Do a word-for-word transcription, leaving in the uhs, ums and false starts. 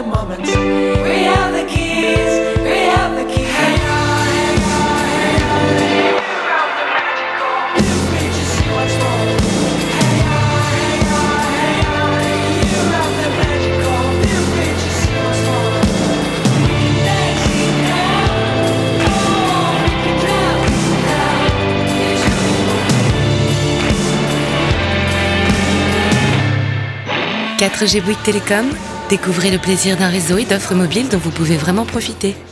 the moment. We have the keys, we have the keys. Hey, oh, hey, oh, hey, oh. You have the magical, feel free to see what's wrong. Hey, oh, hey, oh, hey, oh. You have the magical, feel free to see what's wrong. We can dance now, oh, we can clap now. It's quatre G Bouygues Télécom, découvrez le plaisir d'un réseau et d'offres mobiles dont vous pouvez vraiment profiter.